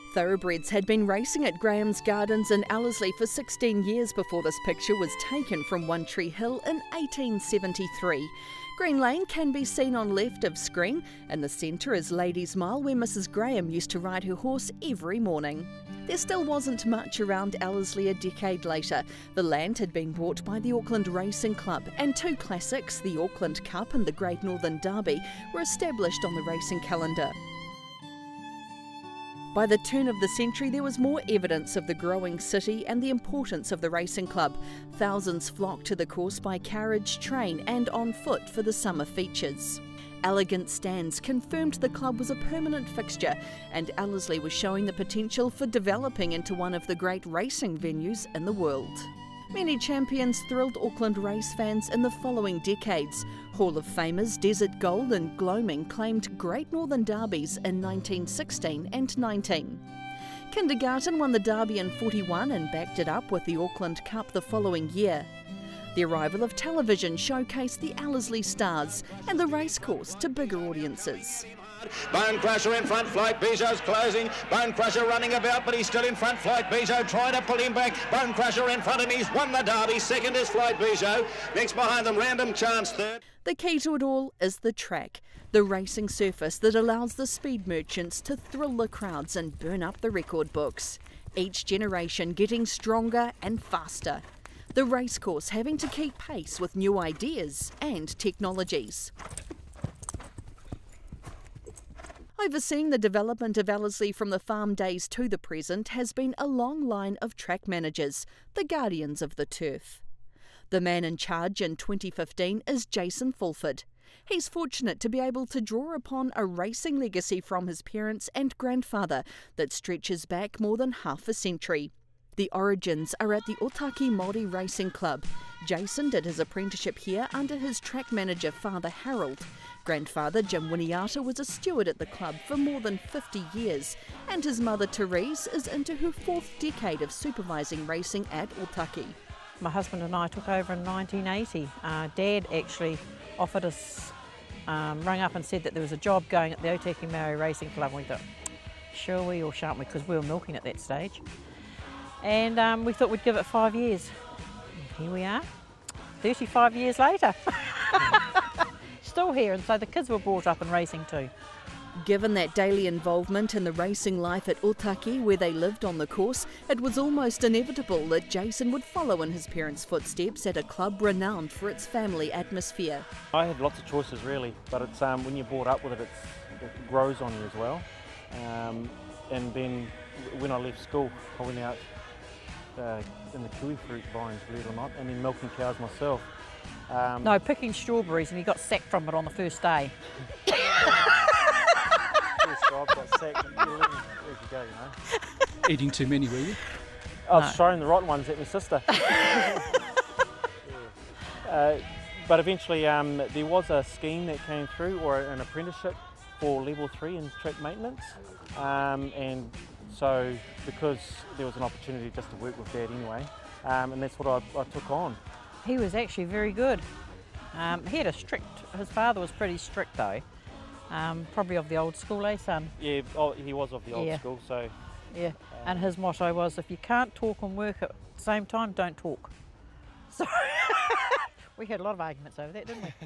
Thoroughbreds had been racing at Graham's Gardens in Ellerslie for 16 years before this picture was taken from One Tree Hill in 1873. Green Lane can be seen on left of screen. In the centre is Ladies' Mile, where Mrs Graham used to ride her horse every morning. There still wasn't much around Ellerslie a decade later. The land had been bought by the Auckland Racing Club, and two classics, the Auckland Cup and the Great Northern Derby, were established on the racing calendar. By the turn of the century, there was more evidence of the growing city and the importance of the racing club. Thousands flocked to the course by carriage, train and on foot for the summer features. Elegant stands confirmed the club was a permanent fixture, and Ellerslie was showing the potential for developing into one of the great racing venues in the world. Many champions thrilled Auckland race fans in the following decades. Hall of Famers Desert Gold and Gloaming claimed Great Northern Derbies in 1916 and 19. Kindergarten won the Derby in 41 and backed it up with the Auckland Cup the following year. The arrival of television showcased the Ellerslie stars and the racecourse to bigger audiences. Bone Crusher in front, Flight Bijou's closing. Bone Crusher running about, but he's still in front. Flight Bijou trying to pull him back. Bone Crusher in front, and he's won the Derby. Second is Flight Bijou. Next behind them, Random Chance third. The key to it all is the track, the racing surface that allows the speed merchants to thrill the crowds and burn up the record books. Each generation getting stronger and faster. The racecourse having to keep pace with new ideas and technologies. Overseeing the development of Ellerslie from the farm days to the present has been a long line of track managers, the guardians of the turf. The man in charge in 2015 is Jason Fulford. He's fortunate to be able to draw upon a racing legacy from his parents and grandfather that stretches back more than half a century. The origins are at the Otaki Māori Racing Club. Jason did his apprenticeship here under his track manager father Harold. Grandfather Jim Winiata was a steward at the club for more than 50 years, and his mother Therese is into her fourth decade of supervising racing at Otaki. My husband and I took over in 1980. Dad actually offered us, rang up and said that there was a job going at the Otaki Māori Racing Club, and we thought, sure we or shan't we, because we were milking at that stage. And we thought we'd give it 5 years. And here we are, 35 years later. Still here, and so the kids were brought up in racing too. Given that daily involvement in the racing life at Otaki, where they lived on the course, it was almost inevitable that Jason would follow in his parents' footsteps at a club renowned for its family atmosphere. I had lots of choices really, but it's when you're brought up with it, it grows on you as well. And then when I left school, I went out in the kiwi fruit vines, believe it or not, and then milking cows myself. No, picking strawberries, and he got sacked from it on the first day. Yes, I got sacked. Where'd you go, you know? Eating too many, were you? I was throwing the rotten ones at my sister. But eventually there was a scheme that came through, or an apprenticeship for level 3 in track maintenance. And so because there was an opportunity just to work with Dad anyway, and that's what I took on. He was actually very good. He had his father was pretty strict though. Probably of the old school, eh son? Yeah, he was of the old school, so. Yeah, and his motto was, if you can't talk and work at the same time, don't talk. So we had a lot of arguments over that, didn't we?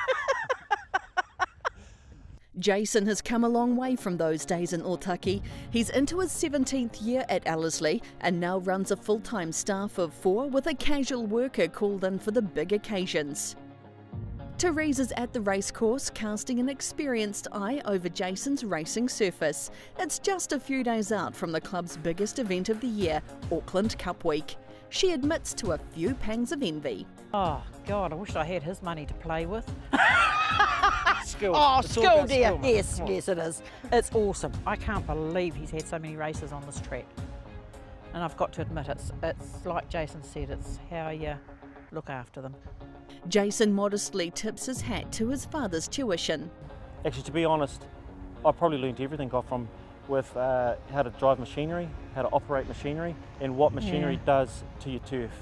Jason has come a long way from those days in Otaki. He's into his 17th year at Ellerslie and now runs a full-time staff of 4 with a casual worker called in for the big occasions. Therese is at the racecourse, casting an experienced eye over Jason's racing surface. It's just a few days out from the club's biggest event of the year, Auckland Cup Week. She admits to a few pangs of envy. Oh God, I wish I had his money to play with. Skill. Oh, it's skill, dear. Skill, yes, yes it is. It's awesome. I can't believe he's had so many races on this track. And I've got to admit, it's like Jason said, it's how you look after them. Jason modestly tips his hat to his father's tuition. Actually, to be honest, I probably learnt everything off from with how to drive machinery, how to operate machinery, and what machinery does to your turf.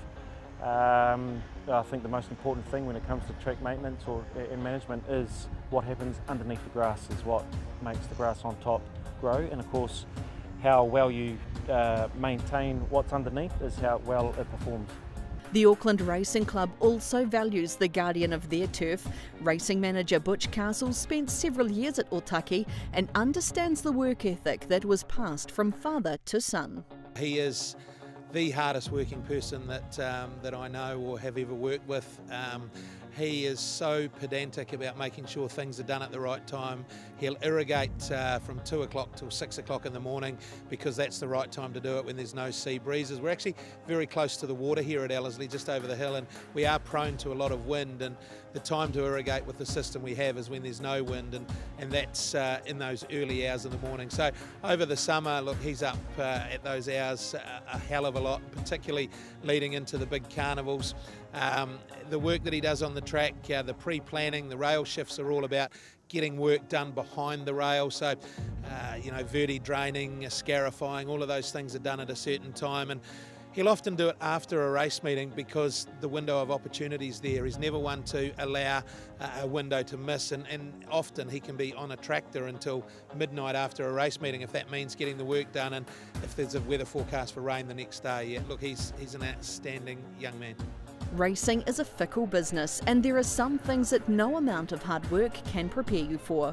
I think the most important thing when it comes to track maintenance and management is what happens underneath the grass, is what makes the grass on top grow. And of course, how well you maintain what's underneath is how well it performs. The Auckland Racing Club also values the guardian of their turf. Racing manager Butch Castle spent several years at Otaki and understands the work ethic that was passed from father to son. He is the hardest working person that I know or have ever worked with. He is so pedantic about making sure things are done at the right time. He'll irrigate from 2 o'clock till 6 o'clock in the morning because that's the right time to do it when there's no sea breezes. We're actually very close to the water here at Ellerslie, just over the hill, and we are prone to a lot of wind, and the time to irrigate with the system we have is when there's no wind, and that's in those early hours in the morning. So over the summer, look, he's up at those hours a hell of a lot, particularly leading into the big carnivals. The work that he does on the track, the pre-planning, the rail shifts are all about getting work done behind the rail. So, you know, verti draining, scarifying, all of those things are done at a certain time. And he'll often do it after a race meeting because the window of opportunity is there. He's never one to allow a window to miss, and often he can be on a tractor until midnight after a race meeting if that means getting the work done and if there's a weather forecast for rain the next day. Yeah, look, he's an outstanding young man. Racing is a fickle business, and there are some things that no amount of hard work can prepare you for.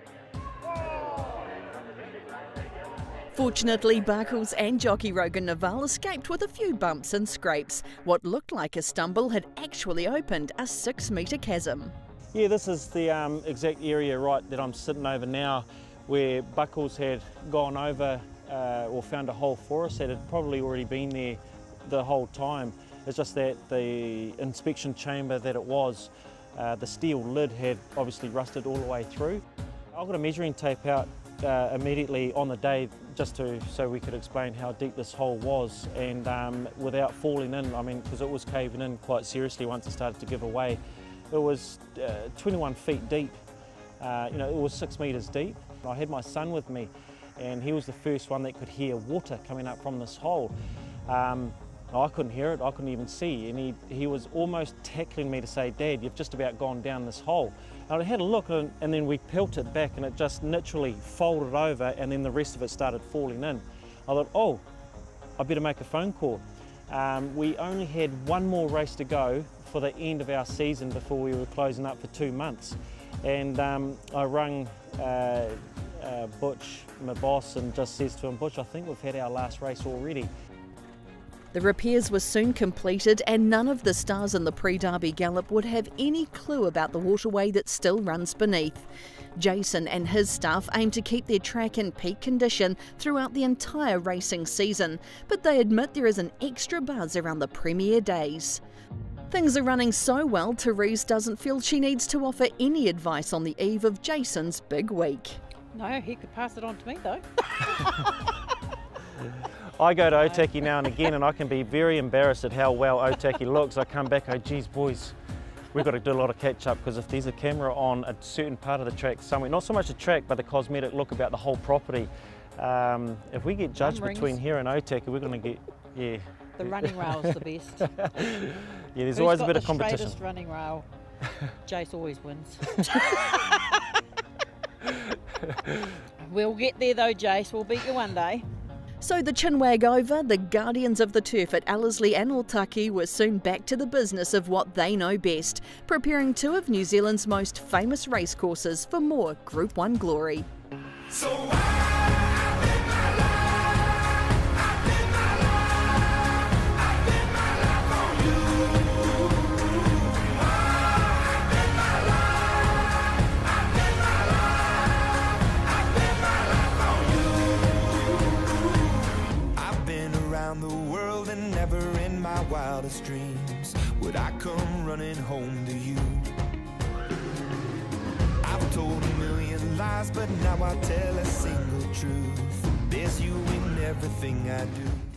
Fortunately, Barkles and jockey Rogan Naval escaped with a few bumps and scrapes. What looked like a stumble had actually opened a 6-metre chasm. Yeah, this is the exact area right that I'm sitting over now, where Buckles had gone over or found a hole for us that had probably already been there the whole time. It's just that the inspection chamber that it was, the steel lid had obviously rusted all the way through. I got a measuring tape out immediately on the day just so we could explain how deep this hole was, and without falling in, I mean, because it was caving in quite seriously once it started to give away. It was 21 feet deep, you know, it was 6 metres deep. I had my son with me, and he was the first one that could hear water coming up from this hole. I couldn't hear it, I couldn't even see, and he was almost tackling me to say, "Dad, you've just about gone down this hole." And I had a look, and then we pelted back, and it just literally folded over, and then the rest of it started falling in. I thought, oh, I better make a phone call. We only had one more race to go for the end of our season before we were closing up for 2 months. And I rung Butch, my boss, and just says to him, "Butch, I think we've had our last race already." The repairs were soon completed, and none of the stars in the pre-derby gallop would have any clue about the waterway that still runs beneath. Jason and his staff aim to keep their track in peak condition throughout the entire racing season, but they admit there is an extra buzz around the premiere days. Things are running so well, Therese doesn't feel she needs to offer any advice on the eve of Jason's big week. No, he could pass it on to me though. I go to Otaki now and again, and I can be very embarrassed at how well Otaki looks. I come back, oh geez boys, we've got to do a lot of catch up, because if there's a camera on a certain part of the track somewhere, not so much the track but the cosmetic look about the whole property, if we get judged between here and Otaki, we're going to get, yeah. The running rail's the best. Yeah, there's always a bit of competition. Who's got the straightest running rail? Jace always wins. We'll get there though, Jace, we'll beat you one day. So the chinwag over, the guardians of the turf at Ellerslie and Otaki were soon back to the business of what they know best, preparing 2 of New Zealand's most famous racecourses for more Group 1 glory. So wildest dreams would I come running home to you. I've told a million lies, but now I tell a single truth. There's you in everything I do.